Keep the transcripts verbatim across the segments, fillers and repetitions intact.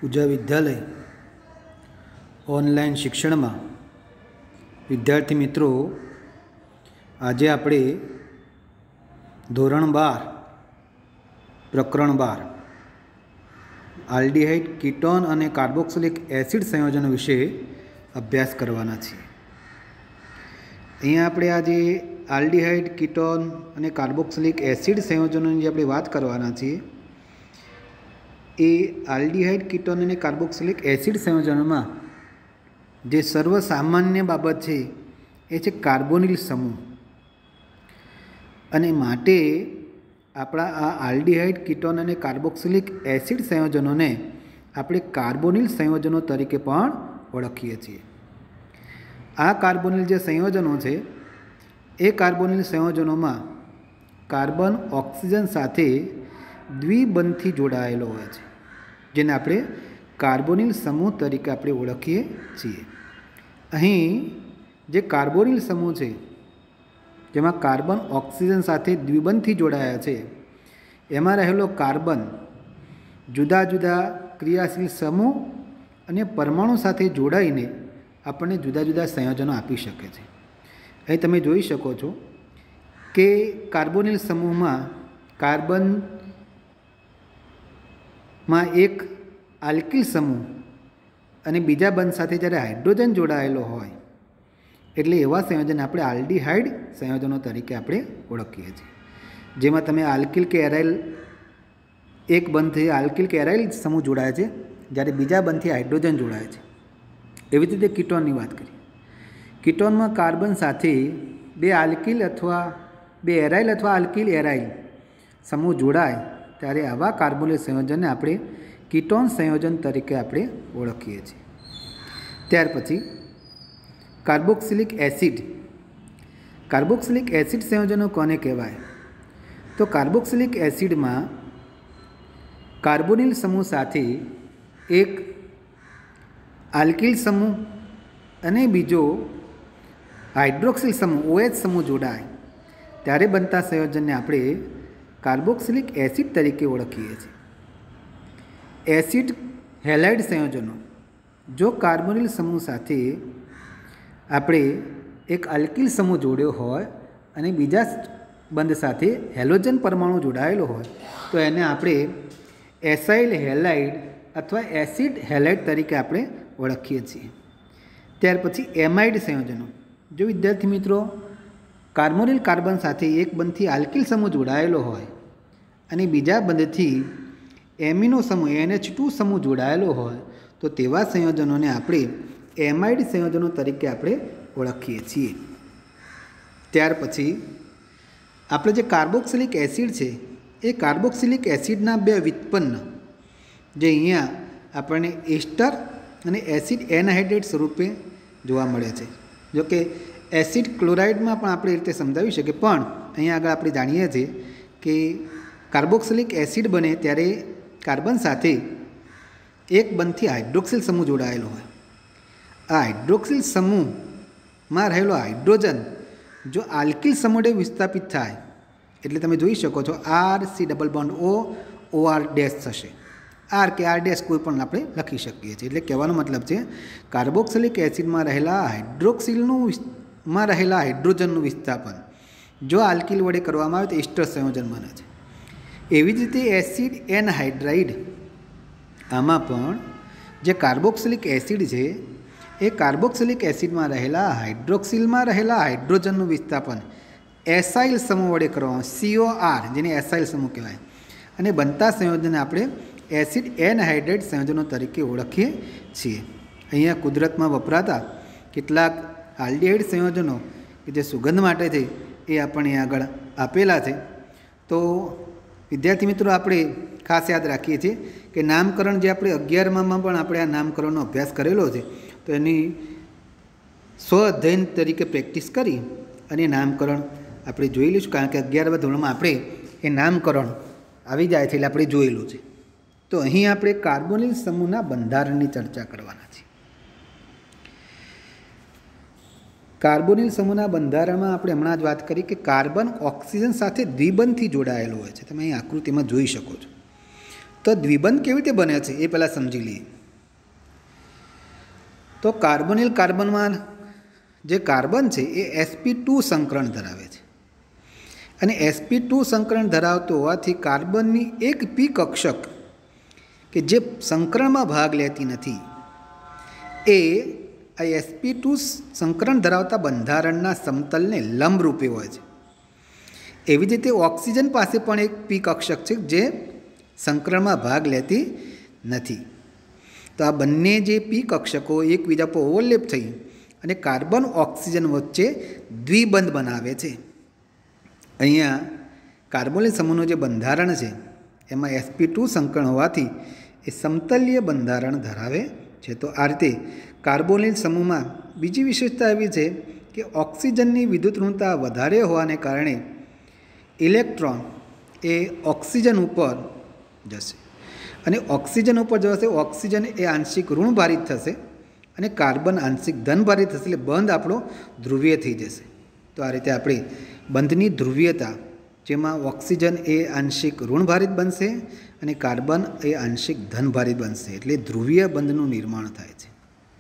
પૂજા વિદ્યાલય online શિક્ષણમાં વિદ્યાર્થી મિત્રો, આજે આપણે ધોરણ બાર પ્રકરણ બાર આલ્ડીહાઇડ કીટોન અને કાર્બોક્સિલિક એસિડ સંયોજનો વિશે અભ્યાસ કરવાના છીએ. અહીંયા આપણે આજે આલ્ડીહાઇડ કીટોન અને કાર્બોક્સિલિક એસિડ સંયોજનોની જે આપણે વાત કરવાના છીએ, એ આલ્ડીહાઇડ કીટોન અને કાર્બોક્સિલિક એસિડ સંયોજનોમાં જે સર્વસામાન્ય બાબત છે એ છે કાર્બોનિલ સમૂહ. અને માટે આપણા આ આલ્ડીહાઇડ કીટોન અને કાર્બોક્સિલિક એસિડ સંયોજનોને આપણે કાર્બોનિલ સંયોજનો તરીકે પણ ઓળખીએ છીએ. આ કાર્બોનિલ જે સંયોજનો છે એ કાર્બોનિલ સંયોજનોમાં કાર્બન ઓક્સિજન સાથે દ્વિબંધથી જોડાયેલો હોય છે, જેને આપણે કાર્બોનિલ સમૂહ તરીકે આપણે ઓળખીએ છીએ. અહીં જે કાર્બોનિલ સમૂહ છે જેમાં કાર્બન ઓક્સિજન સાથે દ્વિબંધથી જોડાયા છે, એમાં રહેલો કાર્બન જુદા જુદા ક્રિયાશીલ સમૂહ અને પરમાણુ સાથે જોડાઈને આપણને જુદા જુદા સંયોજનો આપી શકે છે. અહીં તમે જોઈ શકો છો કે કાર્બોનિલ સમૂહમાં કાર્બનમાં એક આલ્કિલ સમૂહ અને બીજા બંધ સાથે જ્યારે હાઇડ્રોજન જોડાયેલો હોય, એટલે એવા સંયોજન આપણે આલ્ડીહાઇડ સંયોજનો તરીકે આપણે ઓળખીએ છીએ. જેમાં તમે આલ્કિલ કે એરાઇલ એક બંધથી આલ્કિલ કે એરાઇલ સમૂહ જોડાય છે, જ્યારે બીજા બંધથી હાઇડ્રોજન જોડાય છે. એવી જ રીતે કીટોનની વાત કરીએ. કીટોનમાં કાર્બન સાથે બે આલ્કિલ અથવા બે એરાઇલ અથવા આલ્કિલ એરાઇલ સમૂહ જોડાય ત્યારે આવા કાર્બોનિલ સંયોજનને આપણે કીટોન સંયોજન તરીકે આપણે ઓળખીએ છીએ. ત્યાર પછી કાર્બોક્સિલિક એસિડ. કાર્બોક્સિલિક એસિડ સંયોજનો કોને કહેવાય? તો કાર્બોક્સિલિક એસિડમાં કાર્બોનિલ સમૂહ સાથે એક આલ્કિલ સમૂહ અને બીજો હાઇડ્રોક્સિલ સમૂહ ઓએચ સમૂહ જોડાય ત્યારે બનતા સંયોજનને આપણે કાર્બોક્સિલિક એસિડ તરીકે ઓળખીએ છીએ. એસિડ હેલાઇડ સંયોજનો. જો કાર્બોનિલ સમૂહ સાથે આપણે એક આલ્કિલ સમૂહ જોડ્યો હોય અને બીજા બંધ સાથે હેલોજન પરમાણુ જોડાયેલો હોય તો એને આપણે એસાઇલ હેલાઇડ અથવા એસિડ હેલાઇડ તરીકે આપણે ઓળખીએ છીએ. ત્યાર પછી એમાઇડ સંયોજનો. જો વિદ્યાર્થી મિત્રો, કાર્બોનિલ કાર્બન સાથે એક બંધથી આલ્કિલ સમૂહ જોડાયેલો હોય અને બીજા બંધથી એમિનો સમૂહ એન એચ ટુ સમૂહ જોડાયેલો હોય તો તેવા સંયોજનોને આપણે એમાઇડ સંયોજનો તરીકે આપણે ઓળખીએ છીએ. ત્યાર પછી આપણે જે કાર્બોક્સિલિક એસિડ છે એ કાર્બોક્સિલિક એસિડના બે વ્યુત્પન્ન જે અહીંયા આપણને એસ્ટર અને એસિડ એનહાઇડ્રેટ સ્વરૂપે જોવા મળે છે. જોકે એસિડ ક્લોરાઇડમાં પણ આપણે એ રીતે સમજાવી શકીએ, પણ અહીંયા આગળ આપણે જાણીએ છીએ કે કાર્બોક્સિલિક એસિડ બને ત્યારે કાર્બન સાથે એક બંધથી હાઇડ્રોક્સિલ સમૂહ જોડાયેલો હોય. આ હાઇડ્રોક્સિલ સમૂહમાં રહેલો હાઇડ્રોજન જો આલ્કિલ સમૂહે વિસ્થાપિત થાય એટલે તમે જોઈ શકો છો R C double bond O O R dash થશે. આર કે આર ડેશ કોઈ પણ આપણે લખી શકીએ છીએ. એટલે કહેવાનો મતલબ છે કાર્બોક્સિલિક એસિડમાં રહેલા હાઇડ્રોક્સિલનું માં રહેલા હાઇડ્રોજનનું વિસ્થાપન જો આલ્કિલ વડે કરવામાં આવે તો એસ્ટર સંયોજન બને છે. એવી જ રીતે એસિડ એનહાઇડ્રાઇડ, આમાં પણ જે કાર્બોક્સિલિક એસિડ છે એ કાર્બોક્સિલિક એસિડમાં રહેલા હાઇડ્રોક્સિલમાં રહેલા હાઇડ્રોજનનું વિસ્થાપન એસાઇલ સમૂહ વડે કરવામાં, સીઓ આર જેને એસાઇલ સમૂહ કહેવાય, અને બનતા સંયોજનને આપણે એસિડ એનહાઇડ્રેટ સંયોજનો તરીકે ઓળખીએ છીએ. અહીંયા કુદરતમાં વપરાતા કેટલાક આલ્ડીહાઇડ સંયોજનો કે જે સુગંધ માટે છે એ આપણે આગળ આપેલા છે. તો વિદ્યાર્થી મિત્રો, આપણે ખાસ યાદ રાખીએ છીએ કે નામકરણ જે આપણે અગિયારમાં પણ આપણે આ નામકરણનો અભ્યાસ કરેલો છે, તો એની સ્વ અધ્યયન તરીકે પ્રેક્ટિસ કરી અને નામકરણ આપણે જોઈ લઈશું. કારણ કે અગિયારમા ધોરણમાં આપણે એ નામકરણ આવી જાય છે એટલે આપણે જોયેલું છે. તો અહીં આપણે કાર્બોનિલ સમૂહના બંધારણની ચર્ચા કરવાના છીએ. કાર્બોનિલ સમૂહના બંધારણમાં આપણે હમણાં જ વાત કરી કે કાર્બન ઓક્સિજન સાથે દ્વિબંધથી જોડાયેલો હોય છે. તમે અહીં આકૃતિમાં જોઈ શકો છો. તો દ્વિબંધ કેવી રીતે બને છે એ પહેલાં સમજી લઈએ. તો કાર્બોનિલ કાર્બનમાં જે કાર્બન છે એ એસપી ટુ સંકરણ ધરાવે છે અને એસપી ટુ સંકરણ ધરાવતો હોવાથી કાર્બનની એક પી કક્ષક કે જે સંકરણમાં ભાગ લેતી નથી એ આ એસપી ટુ સંકરણ ધરાવતા બંધારણના સમતલને લંબરૂપે હોય છે. એવી જ રીતે ઓક્સિજન પાસે પણ એક પી કક્ષક છે જે સંકરણમાં ભાગ લેતી નથી. તો આ બંને જે પી કક્ષકો એકબીજા પર ઓવરલેપ થઈ અને કાર્બન ઓક્સિજન વચ્ચે દ્વિબંધ બનાવે છે. અહીંયા કાર્બોનિલ સમૂહનું જે બંધારણ છે એમાં એસપી ટુ સંકરણ હોવાથી એ સમતલીય બંધારણ ધરાવે છે. તો આ રીતે કાર્બોનિલ સમૂહમાં બીજી વિશેષતા એવી છે કે ઓક્સિજનની વિદ્યુત ઋણતા વધારે હોવાને કારણે ઇલેક્ટ્રોન એ ઓક્સિજન ઉપર જશે અને ઓક્સિજન ઉપર જશે ઓક્સિજન એ આંશિક ઋણભારિત થશે અને કાર્બન આંશિક ધનભારિત થશે એટલે બંધ આપણો ધ્રુવીય થઈ જશે. તો આ રીતે આપણે બંધની ધ્રુવીયતા જેમાં ઓક્સિજન એ આંશિક ઋણભારિત બનશે અને કાર્બન એ આંશિક ધનભારિત બનશે એટલે ધ્રુવીય બંધનું નિર્માણ થાય છે.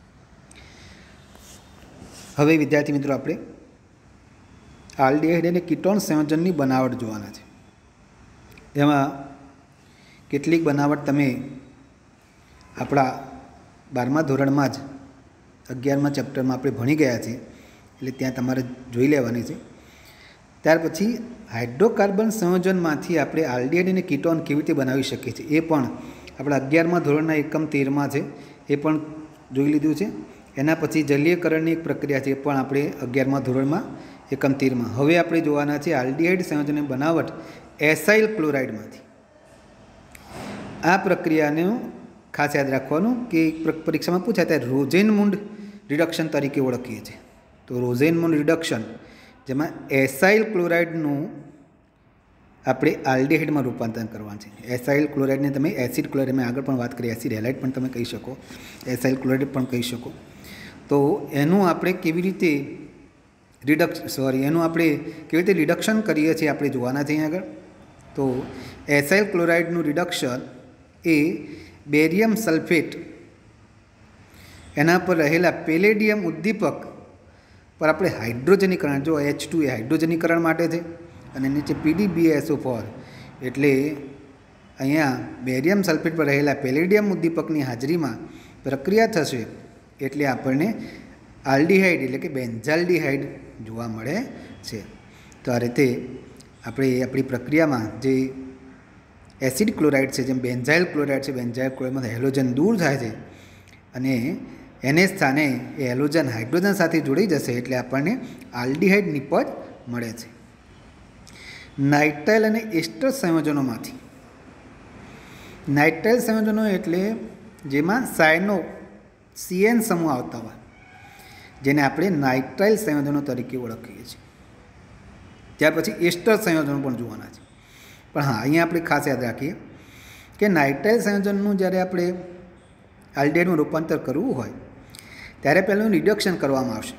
હવે વિદ્યાર્થી મિત્રો આપણે આલ્ડીહાઇડ અને કીટોન સંયોજનની બનાવટ જોવાના છે. એમાં કેટલીક બનાવટ તમે આપણા બારમા ધોરણમાં જ અગિયારમા ચેપ્ટરમાં આપણે ભણી ગયા છીએ એટલે ત્યાં તમારે જોઈ લેવાની છે. ત્યાર પછી હાઇડ્રોકાર્બન સંયોજનમાંથી આપણે આલ્ડીહાઇડ અને કીટોન કેવી રીતે બનાવી શકીએ છીએ એ પણ આપણા અગિયારમા ધોરણના એકમ તેરમાં છે એ પણ જોઈ લીધું છે. એના પછી જલીયકરણની એક પ્રક્રિયા છે એ પણ આપણે અગિયારમા ધોરણમાં એકમ તેરમાં. હવે આપણે જોવાના છે આલ્ડીહાઇડ સંયોજનની બનાવટ એસાઇલ ક્લોરાઇડમાંથી. આ પ્રક્રિયાનું ખાસ યાદ રાખવાનું કે પરીક્ષામાં પૂછાય ત્યારે રોઝેનમુન્ડ રિડક્શન તરીકે ઓળખીએ છીએ. તો રોઝેનમુન્ડ રિડક્શન જેમાં એસાઇલ ક્લોરાઇડનું આપણે આલ્ડીહાઇડમાં રૂપાંતરણ કરવાનું છે. એસાઇલ ક્લોરાઇડને તમે એસિડ ક્લોરાઇડ મેં આગળ પણ વાત કરી એસિડ હેલાઇડ પણ તમે કહી શકો, એસાઇલ ક્લોરાઇડ પણ કહી શકો. તો એનું આપણે કેવી રીતે રિડક્શ સોરી એનું આપણે કેવી રીતે રિડક્શન કરીએ છીએ આપણે જોવાના છે અહીં આગળ. તો એસાઇલ ક્લોરાઇડનું રિડક્શન એ બેરિયમ સલ્ફેટ એના પર રહેલા પેલેડિયમ ઉદ્દીપક પર આપણે હાઇડ્રોજનીકરણ, જો એચ ટુ એ હાઇડ્રોજનીકરણ માટે છે અને નીચે પીડીબીએસઓ ફોર એટલે અહીંયા બેરિયમ સલ્ફેટ પર રહેલા પેલેડિયમ ઉદ્દીપકની હાજરીમાં પ્રક્રિયા થશે એટલે આપણને આલ્ડીહાઇડ એટલે કે બેન્ઝાલ્ડીહાઇડ જોવા મળે છે. તો આ રીતે આપણે આપણી પ્રક્રિયામાં જે એસિડ ક્લોરાઇડ છે જેમ બેન્ઝાઇલ ક્લોરાઇડ છે બેન્ઝાઇલ ક્લોરાઇડમાં હેલોજન દૂર થાય છે અને એને સ્થાને એ હેલોજન હાઇડ્રોજન સાથે જોડી જશે એટલે આપણને આલ્ડીહાઇડ નિપજ મળે છે. નાઇટ્રાઇલ અને એસ્ટર સંયોજનોમાંથી નાઇટ્રાઇલ સંયોજનો એટલે જેમાં સાયનો સીએન સમૂહ આવતા હોય જેને આપણે નાઇટ્રાઇલ સંયોજનો તરીકે ઓળખીએ છીએ. ત્યાર પછી એસ્ટર સંયોજનો પણ જોવાના છે. પણ હા અહીંયા આપણે ખાસ યાદ રાખીએ કે નાઇટ્રાઇલ સંયોજનનું જ્યારે આપણે આલ્ડીહાઇડમાં રૂપાંતર કરવું હોય ત્યારે પહેલું રિડક્શન કરવામાં આવશે.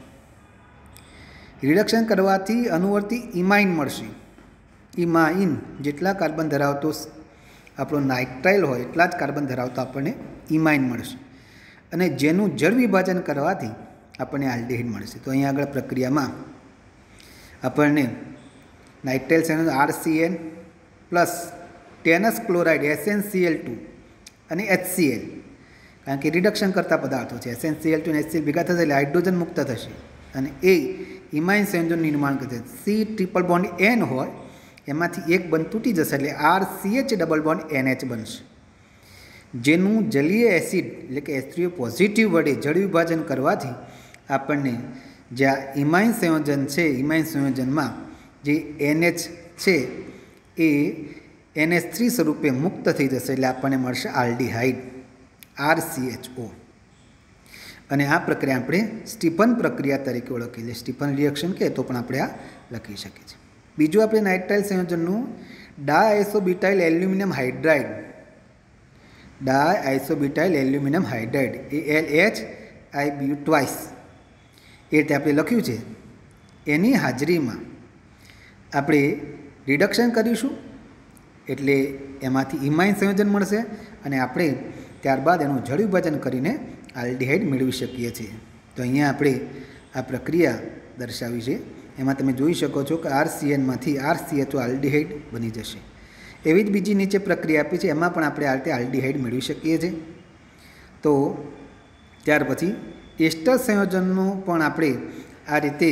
રિડક્શન કરવાથી અનુવર્તી ઇમાઇન મળશે. ઇમાઇન જેટલા કાર્બન ધરાવતો આપણો નાઇટ્રાઇલ હોય એટલા જ કાર્બન ધરાવતો આપણને ઇમાઇન મળશે અને જેનું જળ વિભાજન કરવાથી આપણને આલ્ડીહાઇડ મળશે. તો અહીંયા આગળ પ્રક્રિયામાં આપણને નાઇટ્રાઇલ સંયોજન RCN plus stannous chloride SnCl two અને એચસીએલ કારણ કે રિડક્શન કરતા પદાર્થો છે એસએનસીએલ ટુ અને એચસીએલ ભેગા થશે એટલે હાઇડ્રોજન મુક્ત થશે અને એ ઇમાઇન સંયોજન નિર્માણ કરશે. સી ટ્રિપલ બોન્ડ એન હોય એમાંથી એક બંધ તૂટી જશે એટલે R CH double bond NH બનશે જેનું જલીય એસિડ એટલે કે એચ થ્રી ઓ પોઝિટિવ વડે જળ વિભાજન કરવાથી આપણને જે આ ઇમાઇન સંયોજન છે ઇમાઇન સંયોજનમાં જે એનએચ છે એ એનએચ થ્રી સ્વરૂપે મુક્ત થઈ જશે એટલે આપણને મળશે aldehyde R C H O. અને આ પ્રક્રિયા આપણે સ્ટીફન પ્રક્રિયા તરીકે ઓળખીએ એટલે સ્ટીફન રિએક્શન કહે તો પણ આપણે આ લખી શકીએ છીએ. બીજું આપણે નાઇટ્રાઇલ સંયોજનનું diisobutyl aluminium hydride diisobutyl aluminium hydride A L H I B twice એ રીતે આપણે લખ્યું છે. એની હાજરીમાં આપણે રિડક્શન કરીશું એટલે એમાંથી ઇમાઇન સંયોજન મળશે અને આપણે ત્યારબાદ એનું જળ વિભાજન કરીને આલ્ડીહાઇડ મેળવી શકીએ છીએ. તો અહીંયા આપણે આ પ્રક્રિયા દર્શાવી છે. એમાં તમે જોઈ શકો છો કે આર સી એનમાંથી R C H O aldehyde બની જશે. એવી જ બીજી નીચે પ્રક્રિયા આપી છે, એમાં પણ આપણે આ રીતે આલ્ડીહાઇડ મેળવી શકીએ છીએ. તો ત્યાર પછી એસ્ટર સંયોજનનું પણ આપણે આ રીતે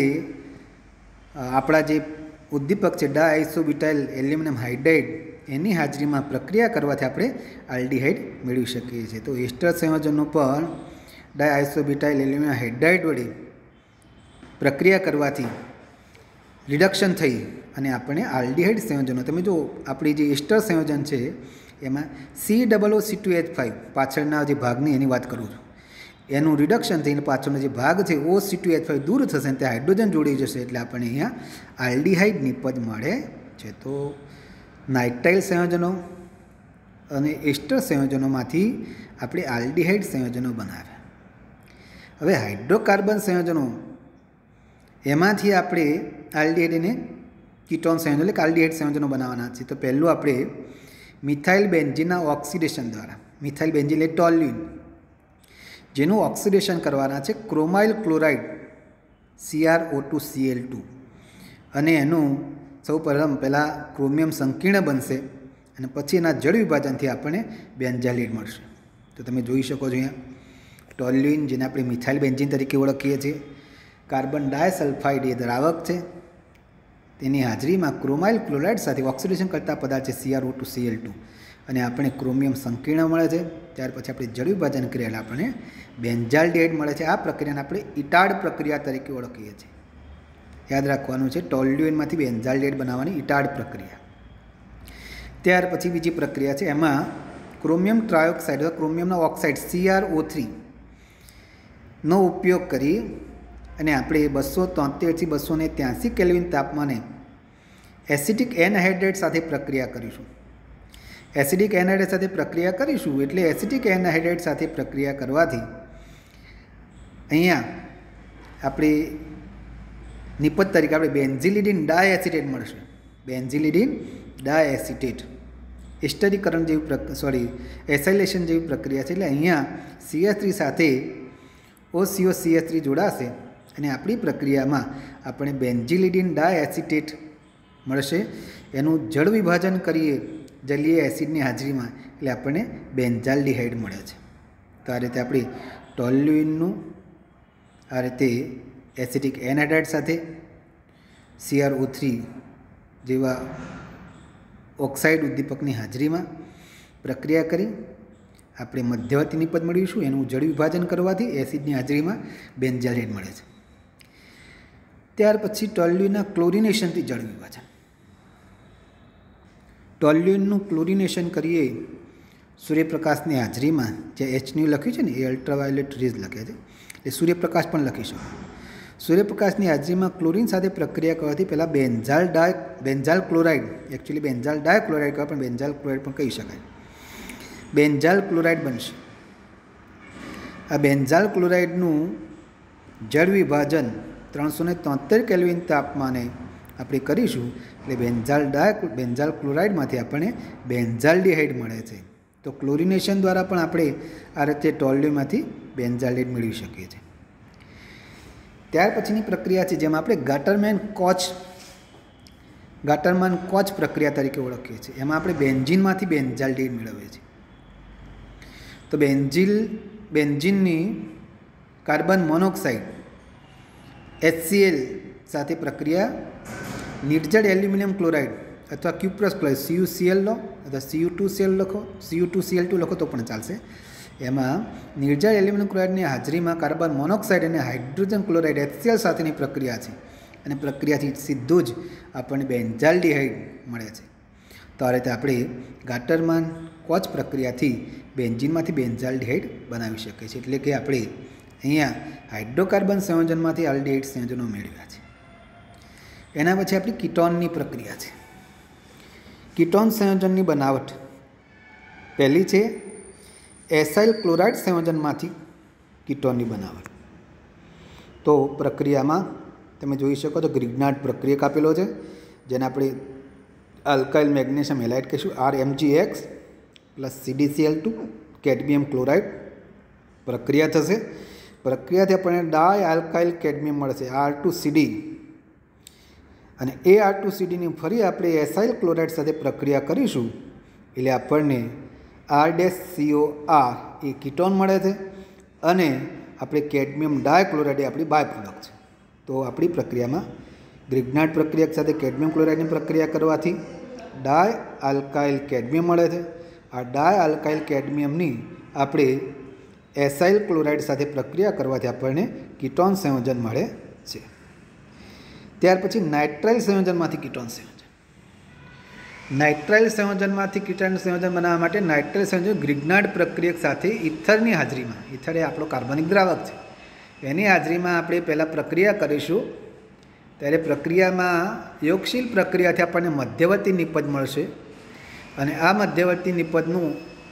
આપણા જે ઉદ્દીપક છે ડાયઆઇસોબ્યુટાઇલ એલ્યુમિનિયમ હાઇડ્રાઇડ એની હાજરીમાં પ્રક્રિયા કરવાથી આપણે આલ્ડીહાઇડ મેળવી શકીએ છીએ. તો એસ્ટર સંયોજનનું પણ ડાયઆઇસોબ્યુટાઇલ એલ્યુમિનિયમ હાઇડ્રાઇડ વડે પ્રક્રિયા કરવાથી રિડક્શન થઈ અને આપણે આલ્ડીહાઇડ સંયોજનો, તમે જો આપણી જે એસ્ટર સંયોજન છે એમાં C double O C two H five પાછળના જે ભાગની એની વાત કરું છું, એનું રિડક્શન થઈને પાછળનો જે ભાગ છે O C two H five દૂર થશે અને ત્યાં હાઇડ્રોજન જોડી જશે એટલે આપણને અહીંયા આલ્ડીહાઇડ નિપજ મળે છે. તો નાઇટ્રાઇલ સંયોજનો અને એસ્ટર સંયોજનોમાંથી આપણે આલ્ડીહાઇડ સંયોજનો બનાવ્યા. હવે હાઇડ્રોકાર્બન સંયોજનો એમાંથી આપણે આલ્ડીહાઇડ અને કીટોન સંયોજન એટલે કે આલ્ડીહાઇડ સંયોજનો બનાવવાના છે. તો પહેલું આપણે મિથાઇલ બેન્ઝીનના ઓક્સિડેશન દ્વારા, મિથાઇલ બેન્ઝીન એટલે ટોલ્યુઇન, જેનું ઓક્સિડેશન કરવાના છે chromyl chloride C R O two C L two અને એનું સૌ પ્રથમ પહેલાં ક્રોમિયમ સંકીર્ણ બનશે અને પછી એના જળ વિભાજનથી આપણને બેન્ઝાઇલ મળશે. તો તમે જોઈ શકો છો અહીંયા ટોલ્યુઇન, જેને આપણે મિથાઇલ બેન્ઝીન તરીકે ઓળખીએ છીએ. કાર્બન ડાયસલ્ફાઇડ એ દ્રાવક છે, તેની હાજરીમાં ક્રોમાઇલ ક્લોરાઇડ સાથે ઓક્સિડેશન કરતા પદાર્થ છે C R O two C L two અને આપણે ક્રોમિયમ સંકીર્ણ મળે છે. ત્યાર પછી આપણે જળ વિભાજન કર્યા આપણે બેન્ઝાલ્ડિહાઇડ મળે છે. આ પ્રક્રિયાને આપણે ઇટાડ પ્રક્રિયા તરીકે ઓળખીએ છીએ. યાદ રાખવાનું છે, ટોલ્યુઇનમાંથી બેન્ઝાલ્ડિહાઇડ બનાવવાની ઇટાડ પ્રક્રિયા. ત્યાર પછી બીજી પ્રક્રિયા છે, એમાં ક્રોમિયમ ટ્રાયોક્સાઇડ અથવા ક્રોમિયમના oxide C R O three નો ઉપયોગ કરી અને આપણે બસો તોતેરથી બસો ને ત્યાંસી કેલ્વિન તાપમાને એસિટિક એનહાઇડ્રેટ સાથે પ્રક્રિયા કરીશું. એસિડિક એનહાઇડ્રેટ સાથે પ્રક્રિયા કરીશું એટલે એસિટિક એનહાઇડ્રેટ સાથે પ્રક્રિયા કરવાથી અહીંયા આપણે નિપજ તરીકે આપણે બેન્ઝિલિડીન ડાયએસિટેટ મળશે. બેન્ઝિલિડીન ડાયએસિટેટ એસ્ટરીકરણ જેવી સોરી એસાઇલેશન જેવી પ્રક્રિયા છે. એટલે અહીંયા સી એચ થ્રી સાથે O C O C H three જોડાશે અને આપણી પ્રક્રિયામાં આપણે બેન્ઝિલિડીન ડાયએસિટેટ મળશે. એનું જળ વિભાજન કરીએ જલીય એસિડની હાજરીમાં એટલે આપણને બેન્ઝાલ્ડિહાઇડ મળે છે. તો આ રીતે આપણી ટોલ્યુઇનનું આ રીતે એસિટિક એનહાઇડ્રેટ સાથે સી આર ઓ થ્રી જેવા ઓક્સાઇડ ઉદ્દીપકની હાજરીમાં પ્રક્રિયા કરી આપણે મધ્યવર્તી નિપજ મેળવીશું. એનું જળ વિભાજન કરવાથી એસિડની હાજરીમાં બેન્ઝાલ્ડિહાઇડ મળે છે. ત્યાર પછી ટોલ્યુઇનના ક્લોરિનેશનથી જળ વિભાજન. ટોલ્યુઇનનું ક્લોરિનેશન કરીએ સૂર્યપ્રકાશની હાજરીમાં, જે એચન્યુ લખ્યું છે ને એ અલ્ટ્રાવાયોલેટ રેઝ લખ્યા છે, એ સૂર્યપ્રકાશ પણ લખી શકો. સૂર્યપ્રકાશની હાજરીમાં ક્લોરિન સાથે પ્રક્રિયા કરવાથી પહેલાં બેન્ઝાલ ડાય બેન્ઝાલ ક્લોરાઇડ, એકચ્યુઅલી બેન્ઝાલ ડાયક્લોરાઇડ કહેવાય પણ બેન્ઝાલ ક્લોરાઇડ પણ કહી શકાય, બેન્ઝાલ ક્લોરાઇડ બનશે. આ બેન્ઝાલ ક્લોરાઇડનું જળ વિભાજન ત્રણસો ને તોતેર કેલ્વિન તાપમાને આપણે કરીશું એટલે બેન્ઝાલ ડાય બેન્ઝાલ ક્લોરાઇડમાંથી આપણને બેન્ઝાલ્ડિહાઇડ મળે છે. તો ક્લોરિનેશન દ્વારા પણ આપણે આ રીતે ટોલ્યુઇનમાંથી બેન્ઝાલ્ડિહાઇડ મેળવી શકીએ છીએ. ત્યાર પછીની પ્રક્રિયા છે જેમાં આપણે ગાટરમેન કોચ ગાટરમેન કોચ પ્રક્રિયા તરીકે ઓળખીએ છીએ. એમાં આપણે બેન્ઝીનમાંથી બેન્ઝાલ્ડિહાઇડ મેળવીએ છીએ. તો બેન્ઝીલ બેન્ઝીનની કાર્બન મોનોક્સાઇડ એચસીએલ સાથે પ્રક્રિયા નિર્જળ એલ્યુમિનિયમ ક્લોરાઇડ અથવા ક્યુપ્રસ ક્લોરાઇડ સીયુસીએલ લો અથવા સીયુ ટુ સીએલ લખો સીયુ ટુ સીએલ ટુ લખો તો પણ ચાલશે. એમાં નિર્જળ એલ્યુમિનિયમ ક્લોરાઇડની હાજરીમાં કાર્બન મોનોક્સાઇડ અને હાઇડ્રોજન ક્લોરાઇડ એચસીએલ સાથેની પ્રક્રિયા છે અને પ્રક્રિયાથી સીધું જ આપણને બેન્ઝાલ્ડિહાઇડ મળે છે. તો આ રીતે આપણે ગાટરમાન કોચ પ્રક્રિયાથી બેન્ઝીનમાંથી બેન્ઝાલ્ડિહાઇડ બનાવી શકીએ છીએ. એટલે કે આપણે અહીંયા હાઇડ્રોકાર્બન સંયોજનમાંથી આલ્ડીહાઇડ સંયોજનો મેળવ્યા છે. એના પછી આપણી કીટોનની પ્રક્રિયા છે. કીટોન સંયોજનની બનાવટ પહેલી છે એસાઇલ ક્લોરાઇડ સંયોજનમાંથી કીટોનની બનાવટ. તો પ્રક્રિયામાં તમે જોઈ શકો તો ગ્રિગ્નાર્ડ પ્રક્રિયક આપેલો છે, જેને આપણે આલ્કાઇલ મેગ્નેશિયમ હેલાઇડ કહીશું, R M G X plus C D C L two cadmium chloride પ્રક્રિયા થશે. પ્રક્રિયાથી આપણને ડાય આલ્કાઇલ કેડમિયમ મળશે, આર ટુ સી ડી. અને એ આર ટુ સી ડીની ફરી આપણે એસાઇલ ક્લોરાઇડ સાથે પ્રક્રિયા કરીશું એટલે આપણને આર ડેશ સીઓ આર એ કીટોન મળે છે અને આપણે કેડમિયમ ડાયક્લોરાઇડ એ આપણી બાય પ્રોડક્ટ છે. તો આપણી પ્રક્રિયામાં ગ્રિગ્નાર્ડ પ્રક્રિયા સાથે કેડમિયમ ક્લોરાઇડની પ્રક્રિયા કરવાથી ડાય આલ્કાઇલ કેડમિયમ મળે છે. આ ડાય આલ્કાઇલ કેડમિયમની આપણે એસાઇલ ક્લોરાઇડ સાથે પ્રક્રિયા કરવાથી આપણને કીટોન સંયોજન મળે છે. ત્યાર પછી નાઇટ્રાઇલ સંયોજનમાંથી કીટોન સંયોજન. નાઇટ્રાઇલ સંયોજનમાંથી કીટોન સંયોજન બનાવવા માટે નાઇટ્રાઇલ સંયોજન ગ્રિગ્નાર્ડ પ્રક્રિયક સાથે ઇથરની હાજરીમાં, ઇથર એ આપણો કાર્બનિક દ્રાવક છે, એની હાજરીમાં આપણે પહેલાં પ્રક્રિયા કરીશું. ત્યારે પ્રક્રિયામાં યોગશીલ પ્રક્રિયાથી આપણને મધ્યવર્તી નિપજ મળશે અને આ મધ્યવર્તી નિપજનું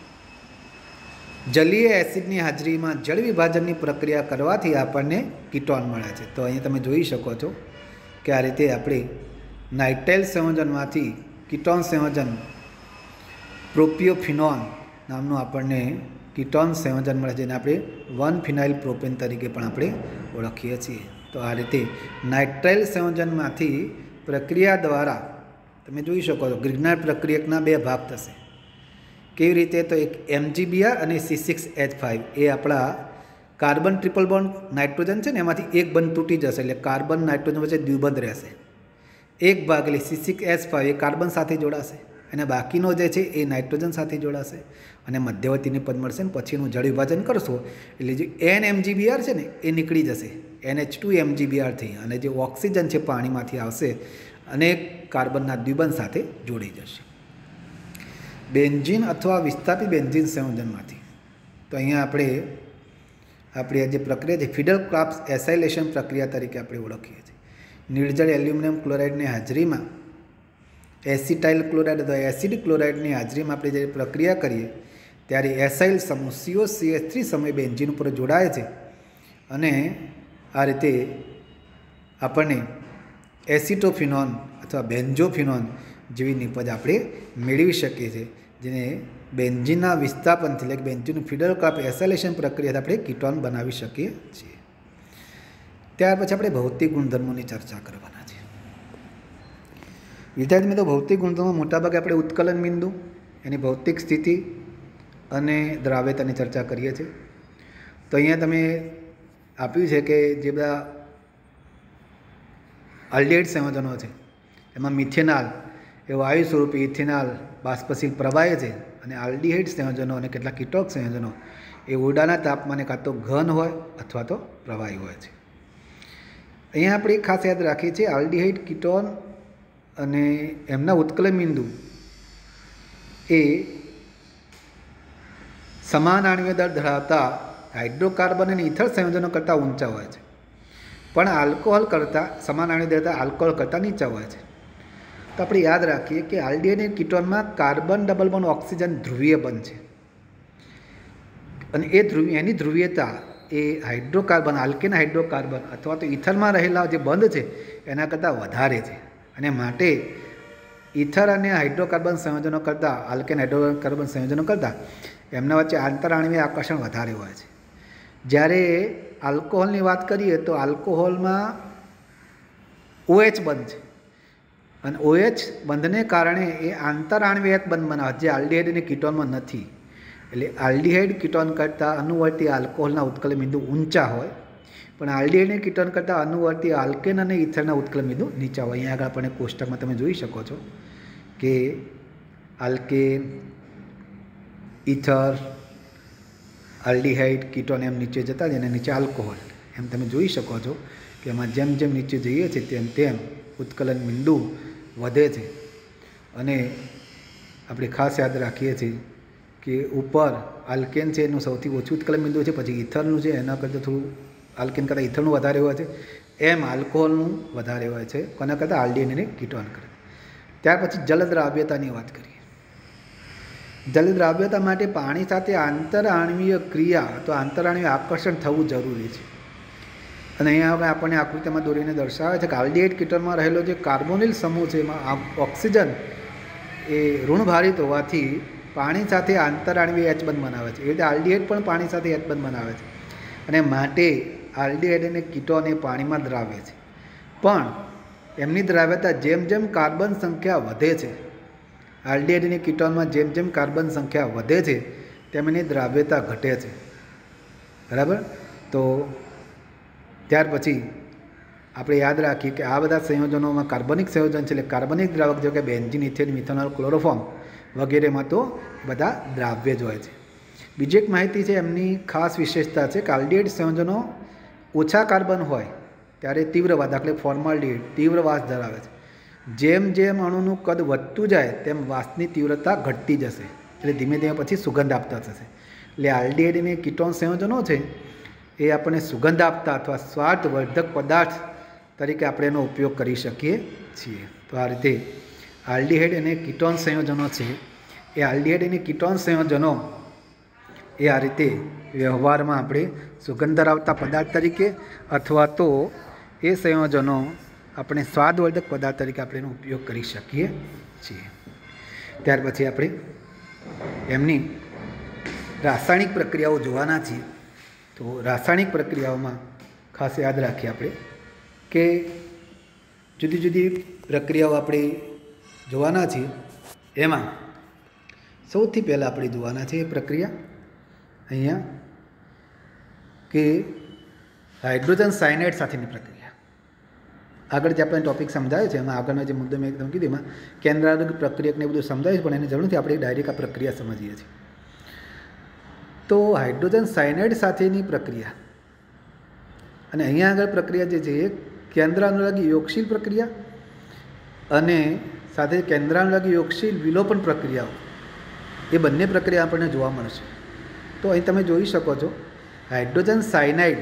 જલીય એસિડની હાજરીમાં જળ વિભાજનની પ્રક્રિયા કરવાથી આપણને કીટોન મળે છે. તો અહીંયા તમે જોઈ શકો છો કે આ રીતે આપણે નાઇટ્રાઇલ સંયોજનમાંથી કીટોન સંયોજન પ્રોપિયોફિનોન નામનું આપણને કીટોન સંયોજન મળે છે, જેને આપણે વન ફિનાઇલ પ્રોપેન તરીકે પણ આપણે ઓળખીએ છીએ. તો આ રીતે નાઇટ્રાઇલ સંયોજનમાંથી પ્રક્રિયા દ્વારા તમે જોઈ શકો છો ગ્રિગ્નાર્ડ પ્રક્રિયકના બે ભાગ થશે. કેવી રીતે? તો એક એમજીબીઆર અને સી સિક્સ એચ ફાઇવ એ આપણા કાર્બન ટ્રિપલ બોન્ડ નાઇટ્રોજન છે ને, એમાંથી એક બંધ તૂટી જશે એટલે કાર્બન નાઇટ્રોજન વચ્ચે દ્વિબંધ રહેશે. એક ભાગ એટલે સી સિક્સ એચ ફાઇવ એ કાર્બન સાથે જોડાશે અને બાકીનો જે છે એ નાઇટ્રોજન સાથે જોડાશે અને મધ્યવર્તીની પદ મળશે. ને પછીનું જળ વિભાજન કરશો એટલે જે એન એમજીબીઆર છે ને એ નીકળી જશે એન એચ ટુ એમજીબીઆરથી, અને જે ઓક્સિજન છે પાણીમાંથી આવશે અને કાર્બનના દ્વિબંધ સાથે જોડી જશે. બેન્ઝીન અથવા વિસ્થાપી બેન્ઝીન સંયોજનમાંથી તો અહીંયા આપણે આપણી જે પ્રક્રિયા છે ફિડલ ક્રાફ્ટ એસાઇલેશન પ્રક્રિયા તરીકે આપણે ઓળખીએ છીએ. નિર્જળ એલ્યુમિનિયમ ક્લોરાઇડની હાજરીમાં એસિટાઇલ ક્લોરાઇડ અથવા એસિડ ક્લોરાઇડની હાજરીમાં આપણે જે પ્રક્રિયા કરીએ ત્યારે એસાઇલ સમૂહ સીઓ સી એચ થ્રી સમય બેન્ઝીન ઉપર જોડાય છે અને આ રીતે આપણને એસિટોફિનોન અથવા બેન્ઝોફિનોન જેવી નિપજ આપણે મેળવી શકીએ છીએ, જેને બેન્ઝીનના વિસ્થાપનથી એટલે કે બેન્ઝીનનું ફિડલ ક્રાફ્ટ એસાઇલેશન પ્રક્રિયાથી આપણે કીટોન બનાવી શકીએ છીએ. ત્યાર પછી આપણે ભૌતિક ગુણધર્મોની ચર્ચા કરવાના છે. વિદ્યાર્થી મિત્રો, ભૌતિક ગુણધર્મો મોટાભાગે આપણે ઉત્કલન બિંદુ, એની ભૌતિક સ્થિતિ અને દ્રાવ્યતાની ચર્ચા કરીએ છીએ. તો અહીંયા તમે આપ્યું છે કે જે બધા આલ્ડિહાઇડ સંયોજનો છે એમાં મિથેનાલ એ વાયુ સ્વરૂપે, ઇથેનાલ બાષ્પશીલ પ્રવાહી છે અને આલ્ડિહાઇડ સંયોજનો અને કેટલાક કીટોક સંયોજનો એ ઓરડાના તાપમાને કાં તો ઘન હોય અથવા તો પ્રવાહી હોય છે. અહીંયા આપણે ખાસ યાદ રાખીએ છીએ આલ્ડિહાઇડ કીટોન અને એમના ઉત્કલન બિંદુ એ સમાન આણ્વીય દળ ધરાવતા હાઇડ્રોકાર્બન અને ઇથર સંયોજનો કરતાં ઊંચા હોય છે, પણ આલ્કોહોલ કરતાં સમાન આણ્વીય દળતા આલ્કોહોલ કરતાં નીચા હોય છે. તો આપણે યાદ રાખીએ કે આલ્ડિહાઇડ કીટોનમાં કાર્બન ડબલ બોન્ડ ઓક્સિજન ધ્રુવીય બંધ છે અને એ ધ્રુવી એની ધ્રુવીયતા એ હાઇડ્રોકાર્બન આલ્કેન હાઇડ્રોકાર્બન અથવા તો ઇથરમાં રહેલા જે બંધ છે એના કરતાં વધારે છે અને માટે ઇથર અને હાઇડ્રોકાર્બન સંયોજનો કરતાં આલ્કેન હાઇડ્રોકાર્બન સંયોજનો કરતાં એમના વચ્ચે આંતરઆણ્વીય આકર્ષણ વધારે હોય છે. જ્યારે આલ્કોહોલની વાત કરીએ તો આલ્કોહોલમાં ઓએચ બંધ છે અને ઓએચ બંધને કારણે એ આંતરઆણ્વીય બંધ બનાવે જે આલ્ડિહાઇડ અને કીટોનમાં નથી. એટલે આલ્ડિહાઇડ કીટોન કરતાં અનુવર્તી આલ્કોહોલના ઉત્કલન બિંદુ ઊંચા હોય, પણ આલ્ડિહાઇડ અને કીટોન કરતાં અનુવર્તી આલ્કેન અને ઇથરના ઉત્કલન બિંદુ નીચા હોય. અહીંયા આગળ આપણને કોષ્ટકમાં તમે જોઈ શકો છો કે આલ્કેન, ઇથર, આલ્ડિહાઇડ, કીટોન એમ નીચે જતા જ એને નીચે આલ્કોહોલ એમ તમે જોઈ શકો છો કે એમાં જેમ જેમ નીચે જઈએ છીએ તેમ તેમ ઉત્કલન બિંદુ વધે છે. અને આપણે ખાસ યાદ રાખીએ છીએ કે ઉપર આલ્કેન છે એનું સૌથી ઓછું ઉત્કલન બિંદુ છે, પછી ઇથરનું છે એના કરતાં થોડું આલ્કેન કરતાં ઇથરનું વધારે હોય છે, એમ આલ્કોહોલનું વધારે હોય છે કોના કરતાં આલ્ડિહાઇડ અને કીટોન કરતાં. ત્યાર પછી જલદ્રાવ્યતાની વાત કરીએ. જલદ્રાવ્યતા માટે પાણી સાથે આંતરઆણ્વીય ક્રિયા તો આંતરઆણ્વીય આકર્ષણ થવું જરૂરી છે. અને અહીંયા હવે આપણને આકૃતિમાં દોરીને દર્શાવે છે કે આલ્ડિહાઇડ કીટોનમાં રહેલો જે કાર્બોનિલ સમૂહ છે એમાં ઓક્સિજન એ ઋણભારિત હોવાથી પાણી સાથે આંતરાણવી એચ બંધ બનાવે છે, એ રીતે આલ્ડીહાઇડ પણ પાણી સાથે એચ બંધ બનાવે છે અને માટે આલ્ડીહાઇડ અને કીટોન એ પાણીમાં દ્રાવ્ય છે. પણ એમની દ્રાવ્યતા જેમ જેમ કાર્બન સંખ્યા વધે છે, આલ્ડીહાઇડ અને કીટોનમાં જેમ જેમ કાર્બન સંખ્યા વધે છે તેમ એની દ્રાવ્યતા ઘટે છે. બરાબર. તો ત્યાર પછી આપણે યાદ રાખીએ કે આ બધા સંયોજનોમાં કાર્બનિક સંયોજન છે એટલે કાર્બનિક દ્રાવક જેવું કે બેન્ઝીન, ઇથેન, મિથેનોલ, ક્લોરોફોર્મ વગેરેમાં તો બધા દ્રાવ્ય જ હોય છે. બીજી એક માહિતી છે, એમની ખાસ વિશેષતા છે કે આલ્ડીહાઇડ સંયોજનો ઓછા કાર્બન હોય ત્યારે તીવ્ર વાસ, દાખલે ફોર્માલ્ડીહાઇડ તીવ્ર વાસ ધરાવે છે. જેમ જેમ અણુનું કદ વધતું જાય તેમ વાસની તીવ્રતા ઘટતી જશે એટલે ધીમે ધીમે પછી સુગંધ આપતા થશે. એટલે આલ્ડીહાઇડ અને કીટોન સંયોજનો છે એ આપણને સુગંધ આપતા અથવા સ્વાદવર્ધક પદાર્થ તરીકે આપણે એનો ઉપયોગ કરી શકીએ છીએ. તો આ રીતે આલ્ડીહાઇડ અને કીટોન સંયોજનો છે એ આલ્ડીહાઇડ અને કીટોન સંયોજનો એ આ રીતે વ્યવહારમાં આપણે સુગંધ ધરાવતા પદાર્થ તરીકે અથવા તો એ સંયોજનો આપણે સ્વાદવર્ધક પદાર્થ તરીકે આપણે એનો ઉપયોગ કરી શકીએ છીએ. ત્યાર પછી આપણે એમની રાસાયણિક પ્રક્રિયાઓ જોવાના છીએ. તો રાસાયણિક પ્રક્રિયાઓમાં ખાસ યાદ રાખીએ આપણે કે જુદી જુદી પ્રક્રિયાઓ આપણે જોવાના છીએ. એમાં સૌથી પહેલાં આપણે જોવાના છે એ પ્રક્રિયા અહીંયા કે હાઇડ્રોજન સાયનાઇડ સાથેની પ્રક્રિયા. આગળ જે આપણે ટોપિક સમજાયો છે એમાં આગળનો જે મુદ્દો મેં એકદમ કીધું એમાં કેન્દ્રાણુ પ્રક્રિયકને બધું સમજાવ્યું, પણ એની જરૂર નથી, આપણે ડાયરેક્ટ આ પ્રક્રિયા સમજીએ છીએ. તો હાઇડ્રોજન સાયનાઇડ સાથેની પ્રક્રિયા અને અહીંયા આગળ પ્રક્રિયા જે છે એ કેન્દ્રાનુરાગી યોગશીલ પ્રક્રિયા અને સાથે કેન્દ્રાનુરાગી યોગશીલ વિલોપન પ્રક્રિયાઓ એ બંને પ્રક્રિયા આપણને જોવા મળશે. તો અહીં તમે જોઈ શકો છો હાઇડ્રોજન સાયનાઇડ,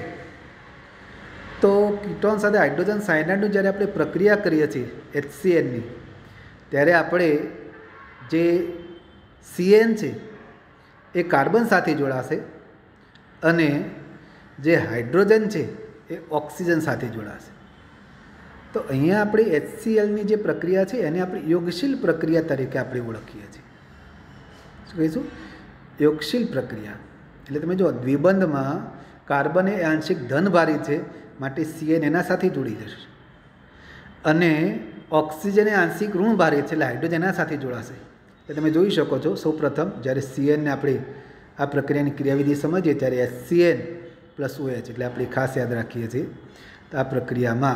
તો કીટોન સાથે હાઇડ્રોજન સાયનાઇડનું જ્યારે આપણે પ્રક્રિયા કરીએ છીએ એચસીએનની, ત્યારે આપણે જે સીએન છે એ કાર્બન સાથે જોડાશે અને જે હાઇડ્રોજન છે એ ઓક્સિજન સાથે જોડાશે. તો અહીંયા આપણે એચસીએલની જે પ્રક્રિયા છે એને આપણે યોગશીલ પ્રક્રિયા તરીકે આપણે ઓળખીએ છીએ. શું કહીશું? યોગશીલ પ્રક્રિયા. એટલે તમે જો દ્વિબંધમાં કાર્બન એ આંશિક ધનભારી છે માટે સીએન એના સાથે જોડી જશે અને ઓક્સિજન એ આંશિક ઋણભારી છે એટલે હાઇડ્રોજન એના સાથે જોડાશે. એટલે તમે જોઈ શકો છો સૌપ્રથમ જ્યારે સીએનને આપણે આ પ્રક્રિયાની ક્રિયાવિધિ સમજીએ ત્યારે એચસીએન પ્લસ ઓએચ એટલે આપણે ખાસ યાદ રાખીએ છીએ. તો આ પ્રક્રિયામાં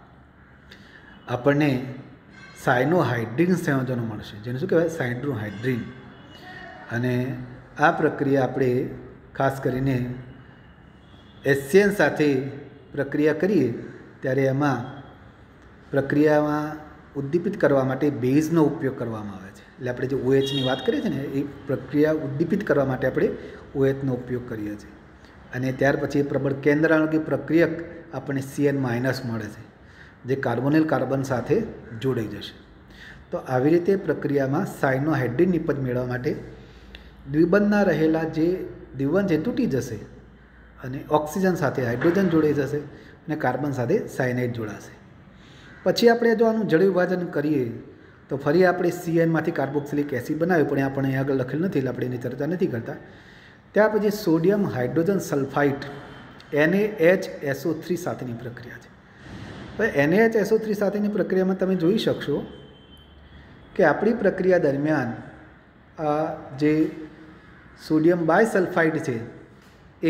આપણને સાયનોહાઇડ્રીન સંયોજનો મળશે, જેને શું કહેવાય? સાયનોહાઇડ્રીન. અને આ પ્રક્રિયા આપણે ખાસ કરીને એચસીએન સાથે પ્રક્રિયા કરીએ ત્યારે એમાં પ્રક્રિયામાં ઉદ્દીપિત કરવા માટે બેઝનો ઉપયોગ કરવામાં આવે છે. એટલે આપણે જે ઓએચની વાત કરીએ છીએ ને એ પ્રક્રિયા ઉદ્દીપિત કરવા માટે આપણે ઓએચનો ઉપયોગ કરીએ છીએ. અને ત્યાર પછી પ્રબળ કેન્દ્રાણુકી પ્રક્રિયક આપણને સીએન માઇનસ મળે છે જે કાર્બોનિલ કાર્બન સાથે જોડાઈ જશે. તો આવી રીતે પ્રક્રિયામાં સાયનોહાઇડ્રીન નિપજ મેળવવા માટે દ્વિબંધના રહેલા જે દ્વિબંધ છે તૂટી જશે અને ઓક્સિજન સાથે હાઇડ્રોજન જોડાઈ જશે અને કાર્બન સાથે સાયનાઇડ જોડાશે. પછી આપણે જો આનું જળ વિભાજન કરીએ તો ફરી આપણે સીએનમાંથી કાર્બોક્સિલિક એસિડ બનાવ્યું, પણ આપણે અહીં આગળ લખેલ નથી એટલે આપણે એની ચર્ચા નથી કરતા. ત્યાર પછી sodium hydrogen sulphide N A H S O three સાથેની પ્રક્રિયા છે. તો N A H S O three સાથેની પ્રક્રિયામાં તમે જોઈ શકશો કે આપણી પ્રક્રિયા દરમિયાન આ જે સોડિયમ બાયસલ્ફાઇડ છે એ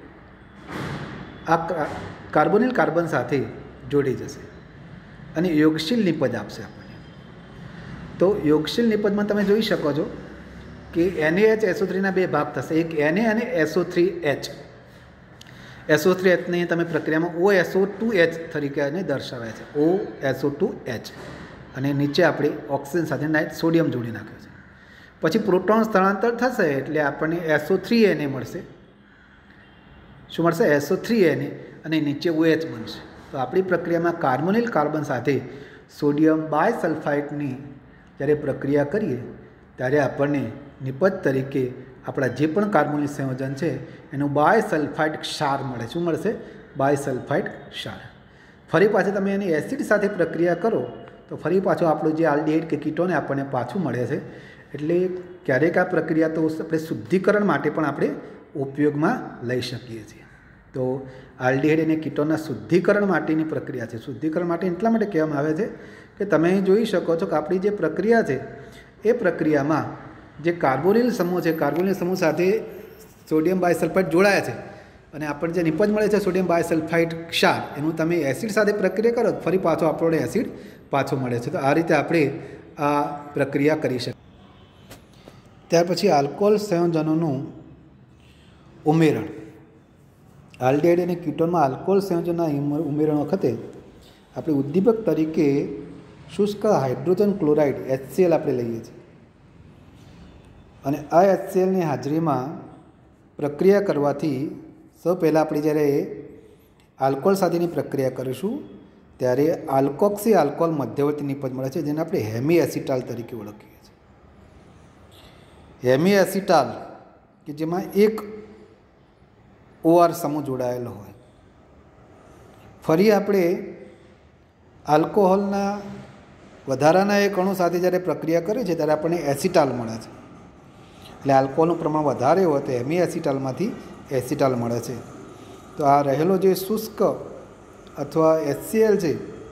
આ કાર્બોનિલ કાર્બન સાથે જોડી જશે અને યોગશીલ નિપજ આપશે આપણને. તો યોગશીલ નિપજમાં તમે જોઈ શકો છો કે N A H S O થ્રીના બે ભાગ થશે, એક એન એ અને S O three H. S O three એચને તમે પ્રક્રિયામાં O S O two H તરીકે એને દર્શાવે છે, O S O two H. અને નીચે આપણે ઓક્સિજન સાથે નાઇટ સોડિયમ જોડી નાખ્યો છે. પછી પ્રોટોન સ્થળાંતર થશે એટલે આપણને S O three N A મળશે. શું મળશે? S O three N A અને નીચે ઓ એચ બનશે. તો આપણી પ્રક્રિયામાં કાર્બોનિલ કાર્બન સાથે સોડિયમ બાયસલ્ફાઇડની જ્યારે પ્રક્રિયા કરીએ ત્યારે આપણને નિપજ તરીકે આપણા જે પણ કાર્બોનિલ સંયોજન છે એનું બાયસલ્ફાઇડ ક્ષાર મળે. શું મળશે? બાયસલ્ફાઇડ ક્ષાર. ફરી પાછી તમે એની એસિડ સાથે પ્રક્રિયા કરો તો ફરી પાછું આપણું જે આલ્ડીહાઇડ કે કીટોન આપણને પાછું મળે છે એટલે ક્યારેક આ પ્રક્રિયા તો આપણે શુદ્ધિકરણ માટે પણ આપણે ઉપયોગમાં લઈ શકીએ છીએ. તો આલ્ડીહાઇડ અને કીટોનના શુદ્ધિકરણ માટેની પ્રક્રિયા છે. શુદ્ધિકરણ માટે એટલા માટે કહેવામાં આવે છે કે તમે જોઈ શકો છો કે આપણી જે પ્રક્રિયા છે એ પ્રક્રિયામાં જે કાર્બોનિલ સમૂહ છે, કાર્બોનિલ સમૂહ સાથે સોડિયમ બાયસલ્ફાઇડ જોડાયા છે અને આપણને જે નિપજ મળે છે સોડિયમ બાયસલ્ફાઇડ ક્ષાર, એનું તમે એસિડ સાથે પ્રક્રિયા કરો ફરી પાછો આપણને એસિડ પાછો મળે છે. તો આ રીતે આપણે આ પ્રક્રિયા કરી શકીએ. ત્યાર પછી આલ્કોહોલ સંયોજનોનું ઉમેરણ. આલ્ડીહાઇડ અને કીટોનમાં આલ્કોહોલ સંયોજનના ઉમેરણ વખતે આપણે ઉદ્દીપક તરીકે શુષ્ક હાઇડ્રોજન ક્લોરાઇડ એચસીએલ આપણે લઈએ છીએ અને આ એચસીએલની હાજરીમાં પ્રક્રિયા કરવાથી સૌ પહેલાં આપણે જ્યારે આલ્કોહોલ સાથેની પ્રક્રિયા કરીશું ત્યારે આલ્કોક્સી આલ્કોહોલ મધ્યવર્તી નિપજ મળે છે, જેને આપણે હેમી એસિટાલ તરીકે ઓળખીએ છીએ. હેમી એસિટાલ કે જેમાં એક ઓઆર સમૂહ જોડાયેલો હોય. ફરી આપણે આલ્કોહોલના વધારાના એક અણુ સાથે જ્યારે પ્રક્રિયા કરીએ છીએ ત્યારે આપણને એસિટાલ મળે છે. એટલે આલ્કોહોલનું પ્રમાણ વધારે હોય તો હેમી એસિટાલમાંથી એસિટાલ મળે છે. તો આ રહેલો જે શુષ્ક અથવા એચસીએલ છે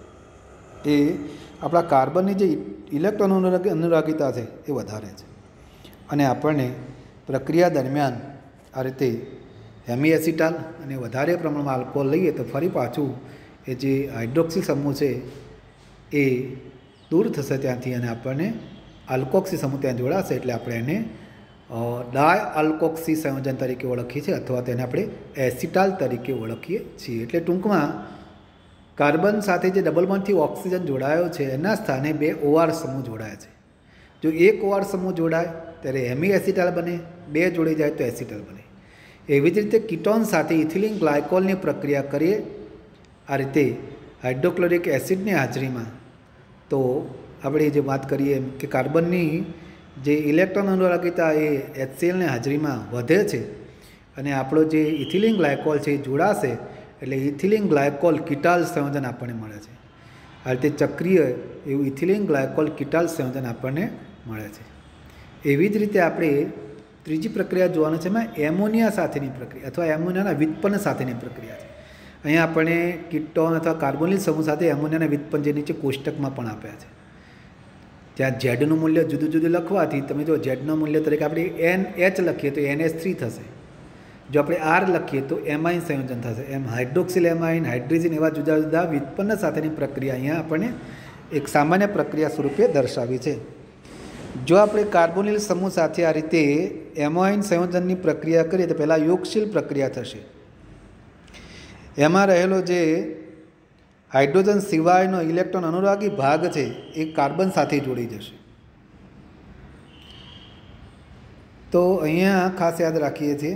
એ આપણા કાર્બનની જે ઇલેક્ટ્રોન અનુરાગિતા છે એ વધારે છે અને આપણને પ્રક્રિયા દરમિયાન આ રીતે હેમી એસિટાલ અને વધારે પ્રમાણમાં આલ્કોહોલ લઈએ તો ફરી પાછું એ જે હાઇડ્રોક્સિલ સમૂહ છે એ દૂર થશે ત્યાંથી અને આપણને આલ્કોક્સી સમૂહ ત્યાં જોડાશે. એટલે આપણે એને ડાય આલ્કોક્સી સંયોજન તરીકે ઓળખીએ છીએ અથવા તેને આપણે એસિટાલ તરીકે ઓળખીએ છીએ. એટલે ટૂંકમાં કાર્બન સાથે જે ડબલ બોન્ડથી ઓક્સિજન જોડાયો છે એના સ્થાને બે ઓઆર સમૂહ જોડાયા છે. જો એક ઓઆર સમૂહ જોડાય ત્યારે હેમી એસિટાલ બને, બે જોડી જાય તો એસિટાલ બને. એવી જ રીતે કીટોન સાથે ઇથિલિન ગ્લાયકોલની પ્રક્રિયા કરીએ આ રીતે હાઇડ્રોક્લોરિક એસિડની હાજરીમાં, તો આપણે જે વાત કરીએ એમ કે કાર્બનની જે ઇલેક્ટ્રોન અનુરાગિતા એ એચસીએલની હાજરીમાં વધે છે અને આપણો જે ઇથિલિન ગ્લાયકોલ છે એ જોડાશે એટલે ઇથિલિન ગ્લાયકોલ કીટાલ સંયોજન આપણને મળે છે. આ રીતે ચક્રીય એવું ઇથિલિન ગ્લાયકોલ કીટાલ સંયોજન આપણને મળે છે. એવી જ રીતે આપણે ત્રીજી પ્રક્રિયા જોવાની છે એમાં એમોનિયા સાથેની પ્રક્રિયા અથવા એમોનિયાના વ્યુત્પન્ન સાથેની પ્રક્રિયા છે. અહીંયા આપણે કીટોન અથવા કાર્બોનિલ સમૂહ સાથે એમોનિયાના વ્યુત્પન્ન જે નીચે કોષ્ટકમાં પણ આપ્યા છે. ત્યાં ઝેડનું મૂલ્ય જુદું જુદું લખવાથી તમે જો ઝેડનું મૂલ્ય તરીકે આપણે એન એચ લખીએ તો એન એચ થ્રી થશે. જો આપણે આર લખીએ તો એમાઇન સંયોજન થશે. એમ હાઇડ્રોક્સિલ એમાઇન, હાઇડ્રોજન એવા જુદા જુદા વ્યુત્પન્ન સાથેની પ્રક્રિયા અહીંયા આપણને એક સામાન્ય પ્રક્રિયા સ્વરૂપે દર્શાવી છે. જો આપણે કાર્બોનિલ સમૂહ સાથે આ રીતે એમાઇન સંયોજનની પ્રક્રિયા કરીએ તો પહેલાં યોગશીલ પ્રક્રિયા થશે. એમાં રહેલો જે હાઇડ્રોજન સિવાયનો ઇલેક્ટ્રોન અનુરાગી ભાગ છે એ કાર્બન સાથે જોડી જશે. તો અહીંયા ખાસ યાદ રાખીએ છીએ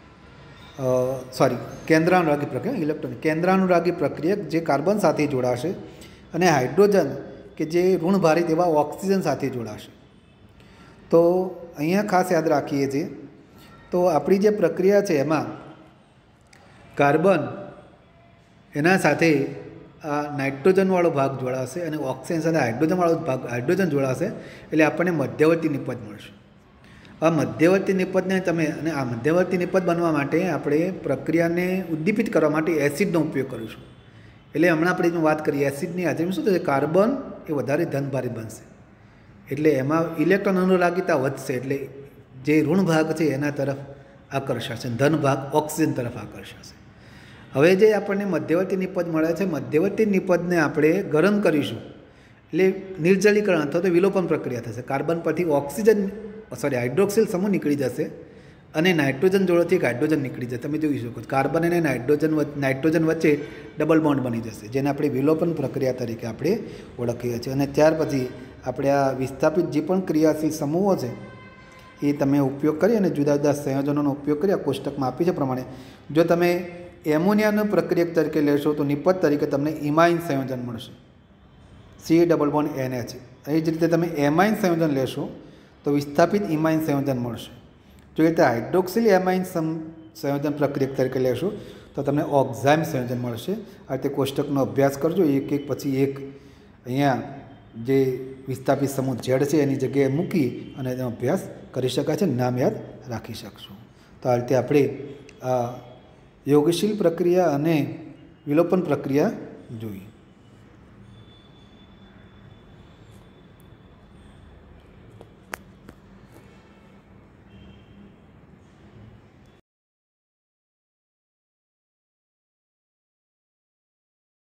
સોરી કેન્દ્રાનુરાગી પ્રક્રિયા ઇલેક્ટ્રોન કેન્દ્રાનુરાગી પ્રક્રિયા જે કાર્બન સાથે જોડાશે અને હાઇડ્રોજન કે જે ઋણભારિત એવા ઓક્સિજન સાથે જોડાશે. તો અહીંયા ખાસ યાદ રાખીએ છીએ તો આપણી જે પ્રક્રિયા છે એમાં કાર્બન એના સાથે આ નાઇટ્રોજનવાળો ભાગ જોડાશે અને ઓક્સિજન સાથે હાઇડ્રોજનવાળો ભાગ હાઇડ્રોજન જોડાશે એટલે આપણને મધ્યવર્તી નિપજ મળશે. આ મધ્યવર્તી નિપજને તમે અને આ મધ્યવર્તી નિપજ બનવા માટે આપણે પ્રક્રિયાને ઉદ્દીપિત કરવા માટે એસિડનો ઉપયોગ કરીશું. એટલે હમણાં આપણે વાત કરીએ એસિડની હાજરીમાં શું થશે, કાર્બન એ વધારે ધનભારિત બનશે એટલે એમાં ઇલેક્ટ્રોન અનુરાગિતા વધશે એટલે જે ઋણ ભાગ છે એના તરફ આકર્ષાશે, ધન ભાગ ઓક્સિજન તરફ આકર્ષાશે. હવે જે આપણને મધ્યવર્તી નિપજ મળે છે મધ્યવર્તી નિપજને આપણે ગરમ કરીશું એટલે નિર્જલીકરણ અથવા તો વિલોપન પ્રક્રિયા થશે. કાર્બન પરથી ઓક્સિજન સોરી હાઇડ્રોક્સિલ સમૂહ નીકળી જશે અને નાઇટ્રોજન જોડેથી એક હાઇડ્રોજન નીકળી જશે. તમે જોઈ શકો કાર્બન અને નાઇટ્રોજન નાઇટ્રોજન વચ્ચે ડબલ બોન્ડ બની જશે જેને આપણે વિલોપન પ્રક્રિયા તરીકે આપણે ઓળખીએ છીએ. અને ત્યાર પછી આપણે આ વિસ્થાપિત જે પણ ક્રિયાશીલ સમૂહો છે એ તમે ઉપયોગ કરી અને જુદા જુદા સંયોજનોનો ઉપયોગ કરી આ કોષ્ટકમાં આપી છે પ્રમાણે જો તમે એમોનિયાનો પ્રક્રિયક તરીકે લેશો તો નિપજ તરીકે તમને ઇમાઇન સંયોજન મળશે, C double bond N H. એ જ રીતે તમે એમાઇન સંયોજન લેશો તો વિસ્થાપિત ઇમાઇન સંયોજન મળશે. જો એ રીતે હાઇડ્રોક્સિલ એમાઇન સંયોજન પ્રક્રિયક તરીકે લેશો તો તમને ઓક્ઝાઇમ સંયોજન મળશે. આ રીતે કોષ્ટકનો અભ્યાસ કરજો એક એક પછી એક. અહીંયા જે વિસ્થાપિત સમૂહ ઝેડ છે એની જગ્યાએ મૂકી અને તેનો અભ્યાસ કરી શકાય છે, નામ યાદ રાખી શકશું. તો આ રીતે આપણે યોગશીલ પ્રક્રિયા અને વિલોપન પ્રક્રિયા જોઈ.